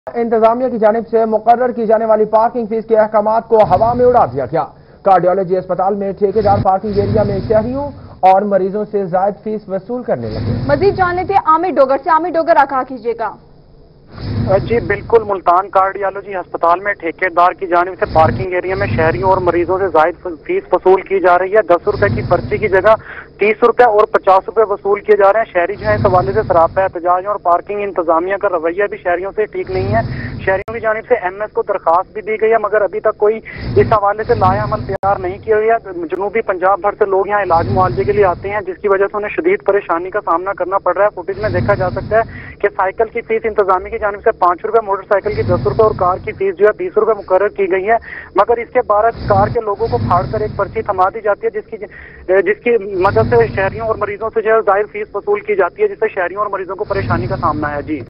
इंतजामिया की जानिब से मुकर्रर की जाने वाली पार्किंग फीस के अहकामात को हवा में उड़ा दिया गया। कार्डियोलॉजी अस्पताल में ठेकेदार पार्किंग एरिया में शहरियों और मरीजों से जायद फीस वसूल करने लगे। मजीद जान लेते हैं आमिर डोगर से। आमिर डोगर आगाह कीजिएगा। जी बिल्कुल, मुल्तान कार्डियोलॉजी अस्पताल में ठेकेदार की जानिब से पार्किंग एरिया में शहरियों और मरीजों से जायद फीस वसूल की जा रही है। 10 रुपए की पर्ची की जगह 30 रुपए और 50 रुपए वसूल किए जा रहे हैं। शहरी जो है इस हवाले से सरापा एहतजाज और पार्किंग इंतजामिया का रवैया भी शहरियों से ठीक नहीं है। शहरियों की जानिब से MS को दरखास्त भी दी गई है, मगर अभी तक कोई इस हवाले से लाएअमल तैयार नहीं किया गया। जनूबी पंजाब भर से लोग यहाँ इलाज मुआवजे के लिए आते हैं, जिसकी वजह से उन्हें शदीद परेशानी का सामना करना पड़ रहा है। फुटेज में देखा जा सकता है कि साइकिल की फीस इंतजामिया की जानिब से 5 रुपए, मोटरसाइकिल की 10 रुपए और कार की फीस जो है 20 रुपए मुकर्रर की गई है। मगर इसके बावजूद कार के लोगों को फाड़कर एक पर्ची थमा दी जाती है, जिसकी मदद से शहरियों और मरीजों से जो है जाहिर फीस वसूल की जाती है, जिससे शहरियों और मरीजों को परेशानी का सामना है। जी।